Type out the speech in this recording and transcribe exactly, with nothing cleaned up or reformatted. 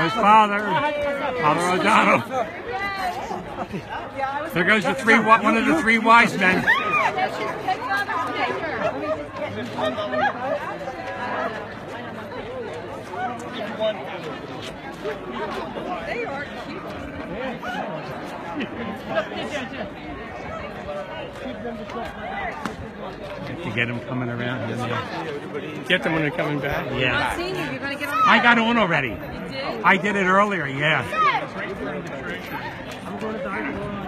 his father, Father O'Donnell. There goes the three, one of the three wise men. They are cute. To get them coming around. Yeah. Get them when they're coming back. Yeah. Senior, you're gonna get on. I got on already. You did? I did it earlier, yeah.